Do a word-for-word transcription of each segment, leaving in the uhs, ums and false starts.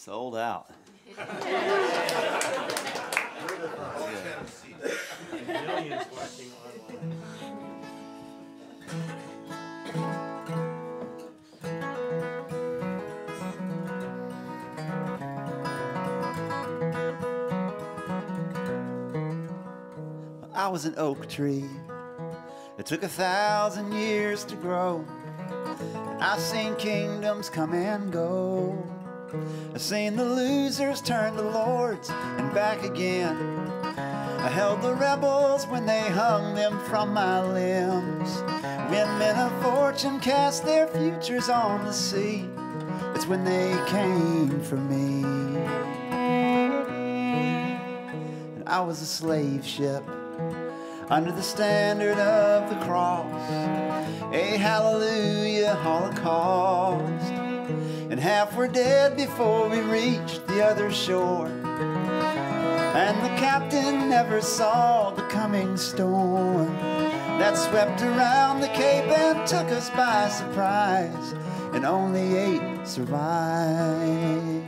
Sold out. Millions watching online. I was an oak tree. It took a thousand years to grow. I've seen kingdoms come and go. I've seen the losers turn to lords and back again. I held the rebels when they hung them from my limbs. When men of fortune cast their futures on the sea, it's when they came for me. And I was a slave ship under the standard of the cross, a hallelujah holocaust. And half were dead before we reached the other shore. And the captain never saw the coming storm that swept around the Cape and took us by surprise, and only eight survived.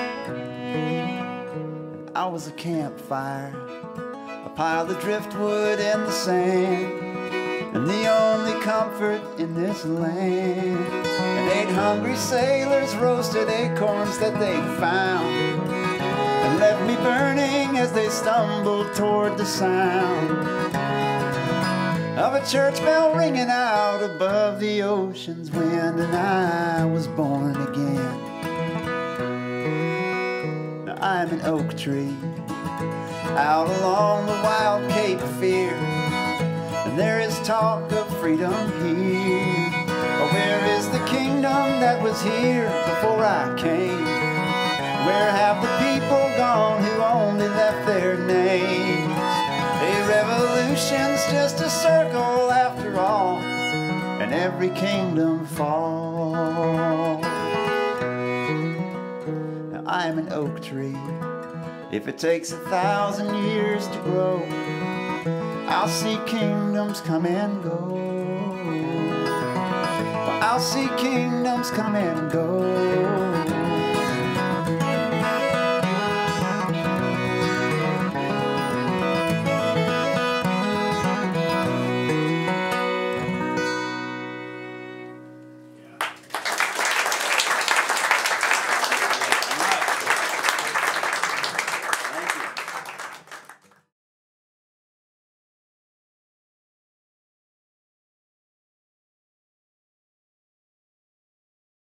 I was a campfire, a pile of driftwood in the sand, and the only comfort in this land. And eight hungry sailors roasted acorns that they'd found, and left me burning as they stumbled toward the sound of a church bell ringing out above the ocean's wind. And I was born again. Now I'm an oak tree out along the wild Cape Fear, and there is talk of freedom here. But where is the kingdom that was here before I came? Where have the people gone who only left their names? A revolution's just a circle after all, and every kingdom falls. Now I'm an oak tree. If it takes a thousand years to grow, I'll see kingdoms come and go. Well, I'll see kingdoms come and go.